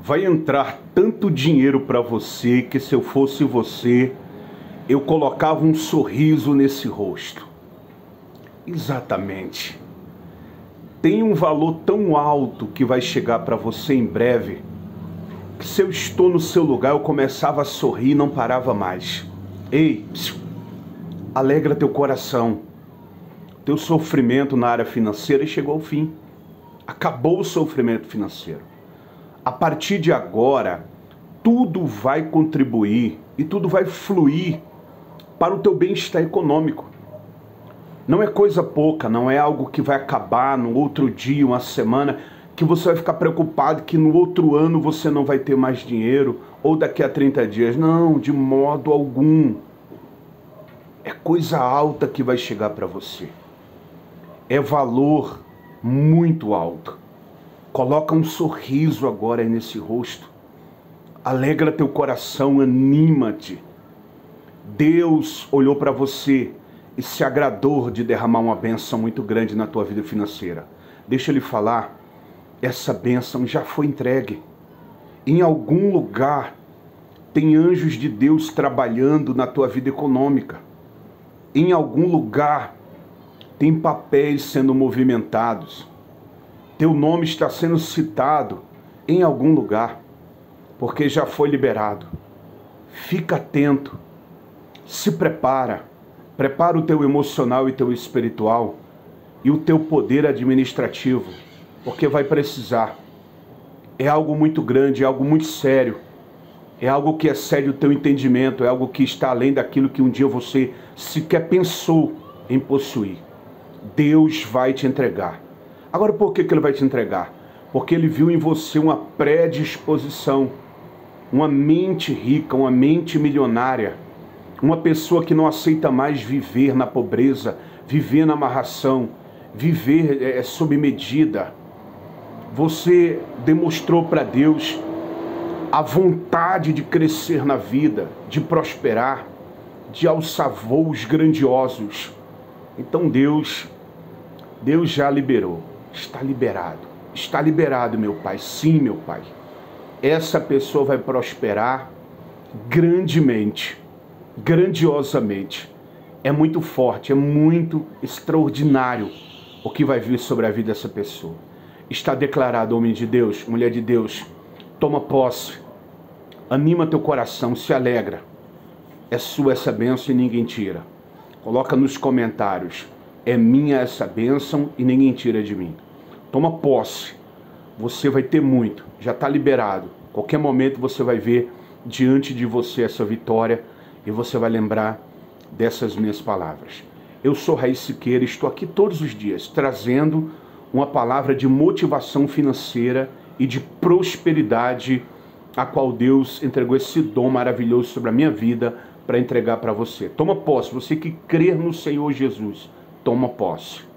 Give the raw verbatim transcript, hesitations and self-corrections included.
Vai entrar tanto dinheiro para você que, se eu fosse você, eu colocava um sorriso nesse rosto. Exatamente. Tem um valor tão alto que vai chegar para você em breve, que se eu estou no seu lugar, eu começava a sorrir e não parava mais. Ei, psiu, alegra teu coração. Teu sofrimento na área financeira chegou ao fim. Acabou o sofrimento financeiro. A partir de agora, tudo vai contribuir e tudo vai fluir para o teu bem-estar econômico. Não é coisa pouca, não é algo que vai acabar no outro dia, uma semana, que você vai ficar preocupado que no outro ano você não vai ter mais dinheiro, ou daqui a trinta dias. Não, de modo algum. É coisa alta que vai chegar para você. É valor muito alto. Coloca um sorriso agora aí nesse rosto. Alegra teu coração, anima-te. Deus olhou para você e se agradou de derramar uma bênção muito grande na tua vida financeira. Deixa ele falar, essa bênção já foi entregue. Em algum lugar tem anjos de Deus trabalhando na tua vida econômica. Em algum lugar tem papéis sendo movimentados. Teu nome está sendo citado em algum lugar, porque já foi liberado. Fica atento, se prepara, prepara o teu emocional e teu espiritual e o teu poder administrativo, porque vai precisar. É algo muito grande, é algo muito sério, é algo que excede o teu entendimento, é algo que está além daquilo que um dia você sequer pensou em possuir. Deus vai te entregar. Agora, por que que ele vai te entregar? Porque ele viu em você uma predisposição, uma mente rica, uma mente milionária, uma pessoa que não aceita mais viver na pobreza, viver na amarração, viver é, sob medida. Você demonstrou para Deus a vontade de crescer na vida, de prosperar, de alçar voos grandiosos. Então Deus, Deus já liberou. Está liberado, está liberado, meu Pai, sim, meu Pai. Essa pessoa vai prosperar grandemente, grandiosamente. É muito forte, é muito extraordinário o que vai vir sobre a vida dessa pessoa. Está declarado, homem de Deus, mulher de Deus, toma posse, anima teu coração, se alegra. É sua essa bênção e ninguém tira. Coloca nos comentários, é minha essa bênção e ninguém tira de mim. Toma posse, você vai ter muito, já está liberado. Qualquer momento você vai ver diante de você essa vitória e você vai lembrar dessas minhas palavras. Eu sou Raiz Siqueira e estou aqui todos os dias trazendo uma palavra de motivação financeira e de prosperidade, a qual Deus entregou esse dom maravilhoso sobre a minha vida para entregar para você. Toma posse, você que crer no Senhor Jesus, toma posse.